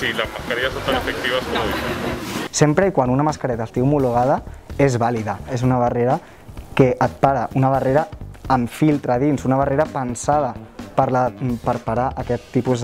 si las mascarillas son tan efectivas como dicen. Sempre i quan una mascareta estigui homologada és vàlida, és una barrera que et para, una barrera amb filtre dins, una barrera pensada per parar aquest tipus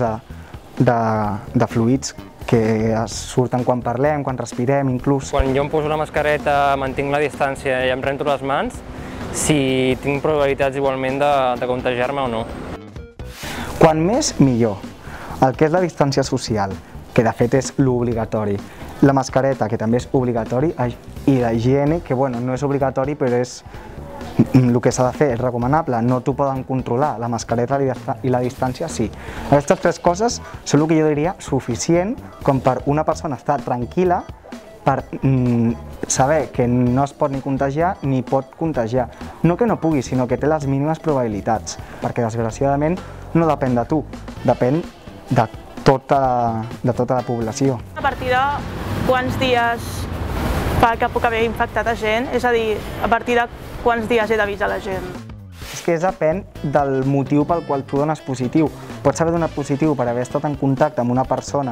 de fluids que surten quan parlem, quan respirem, inclús. Quan jo em poso la mascareta, mantinc la distància i em rento les mans, si tinc probabilitats igualment de contagiar-me o no. Quan més, millor. El que és la distància social, que de fet és l'obligatori, la mascareta, que també és obligatori, i la higiene, que bueno, no és obligatori, però és el que s'ha de fer, és recomanable, no t'ho poden controlar, la mascareta i la distància sí. Aquestes tres coses són el que jo diria suficient com per una persona estar tranquil·la per saber que no es pot ni contagiar ni pot contagiar. No que no pugui, sinó que té les mínimes probabilitats, perquè desgraciadament no depèn de tu, depèn de tota la població. A partir de quants dies fa que puc haver infectat a gent? És a dir, a partir de quants dies he d'avisar la gent? És que depèn del motiu pel qual tu dones positiu. Pots haver donat positiu per haver estat en contacte amb una persona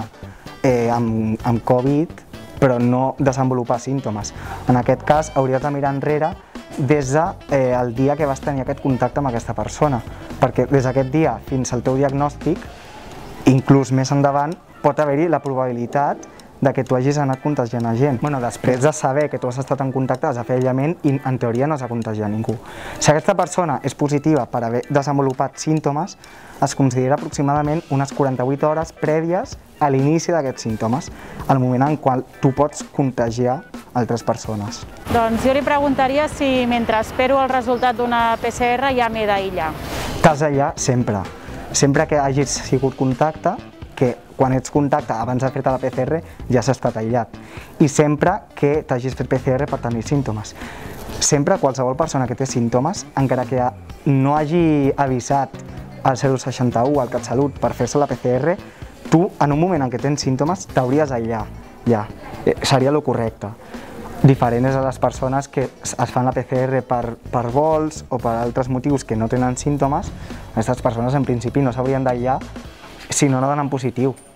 amb Covid, però no desenvolupar símptomes. En aquest cas, hauries de mirar enrere des del dia que vas tenir aquest contacte amb aquesta persona, perquè des d'aquest dia fins al teu diagnòstic, inclús més endavant, pot haver-hi la probabilitat de que tu hagis anat contagiant a gent. Després de saber que tu has estat en contacte, has de fer aïllament i en teoria no has de contagiar ningú. Si aquesta persona és positiva per haver desenvolupat símptomes, es considera aproximadament unes 48 hores prèvies a l'inici d'aquests símptomes, al moment en qual tu pots contagiar altres persones. Doncs jo li preguntaria si mentre espero el resultat d'una PCR ja m'he d'aïllar. T'has d'aïllar sempre. Sempre que hagis sigut contacte, que quan ets contacte abans de fer-te la PCR ja has estat aïllat. I sempre que t'hagis fet PCR per tenir símptomes. Sempre qualsevol persona que té símptomes, encara que no hagi avisat al 061, al CatSalut, per fer-se la PCR, tu, en un moment en què tens símptomes, t'hauries d'aïllar. Ja, seria el correcte. Diferent és a les persones que es fan la PCR per vols o per altres motius que no tenen símptomes. Aquestes persones en principi no s'haurien d'aïllar si no donen positiu.